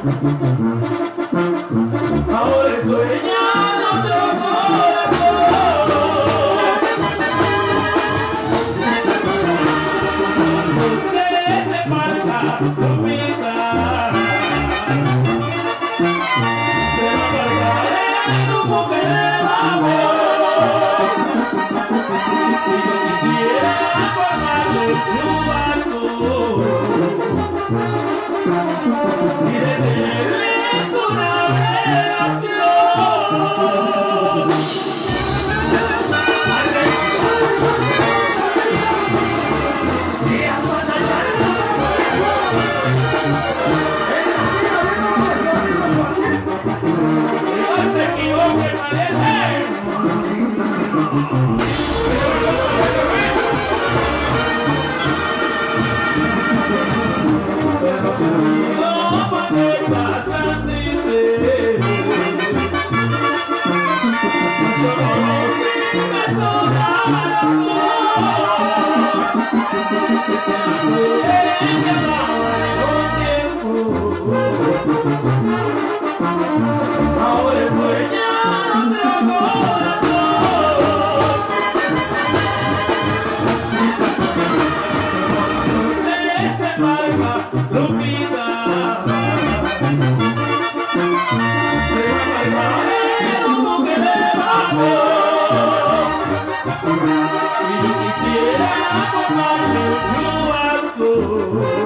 Ahora estoy dañando otro corazón. Se marca, Lupita. Se va a marcar el grupo que le vamos. Y yo quisiera formarle un chubasco y de tenerles una relación. No se equivoque, malete. No amanezcas tan triste. Yo conocí me sobra razón. Que llevaba en un tiempo. Ahora estoy dañando otro corazón. Se marca, Lupita. Se va a marcar el humo que le vamos. Y yo quisiera formarle un chubasco.